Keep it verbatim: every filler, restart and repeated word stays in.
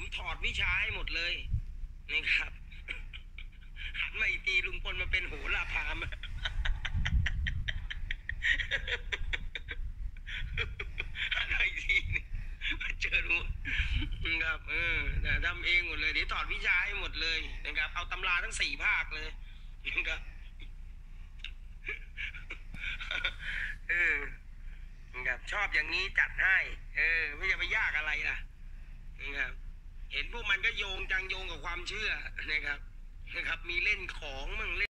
ถอดวิชาให้หมดเลยนะครับหันมาอีกทีลุงพลมาเป็นโหราพามหันมาอีกทีมาเจอลุงนะครับเออทำเองหมดเลยเดี๋ยวถอดวิชาให้หมดเลยนะครับเอาตำราทั้งสี่ภาคเลยนะครับเออนะครับชอบอย่างนี้จัดให้เออไม่จะไปยากอะไรล่ะนะครับเห็นพวกมันก็โยงจังโยงกับความเชื่อนะครับนะครับมีเล่นของมั่งเล่น